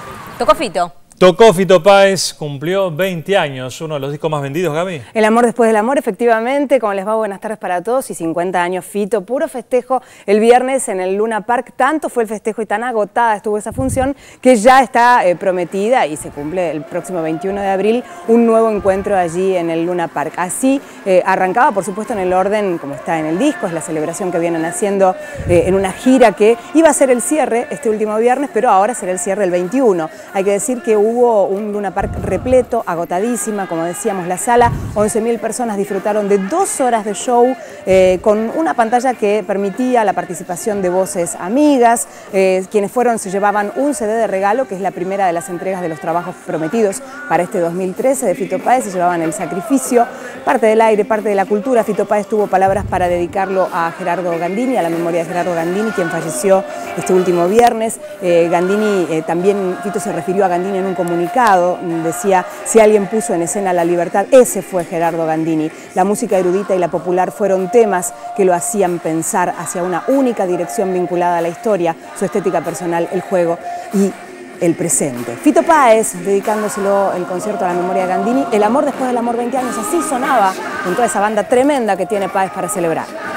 Tocó Fito. Tocó Fito Páez, cumplió 20 años, uno de los discos más vendidos, Gaby. El amor después del amor, efectivamente. ¿Cómo les va? Buenas tardes para todos. Y 50 años Fito, puro festejo el viernes en el Luna Park. Tanto fue el festejo y tan agotada estuvo esa función que ya está prometida y se cumple el próximo 21 de abril un nuevo encuentro allí en el Luna Park. Así arrancaba, por supuesto, en el orden como está en el disco, es la celebración que vienen haciendo en una gira que iba a ser el cierre este último viernes, pero ahora será el cierre el 21. Hay que decir que hubo un Luna Park repleto, agotadísima, como decíamos, la sala, 11.000 personas disfrutaron de 2 horas de show con una pantalla que permitía la participación de voces amigas. Quienes fueron se llevaban un CD de regalo, que es la primera de las entregas de los trabajos prometidos para este 2013 de Fito Páez. Se llevaban El Sacrificio, parte del aire, parte de la cultura. Fito Páez tuvo palabras para dedicarlo a Gerardo Gandini, a la memoria de Gerardo Gandini, quien falleció este último viernes. También Fito se refirió a Gandini en un comunicado, decía: si alguien puso en escena la libertad, ese fue Gerardo Gandini. La música erudita y la popular fueron temas que lo hacían pensar hacia una única dirección vinculada a la historia, su estética personal, el juego y el presente. Fito Páez, dedicándoselo el concierto a la memoria de Gandini. El amor después del amor, 20 años, así sonaba con toda esa banda tremenda que tiene Páez para celebrar.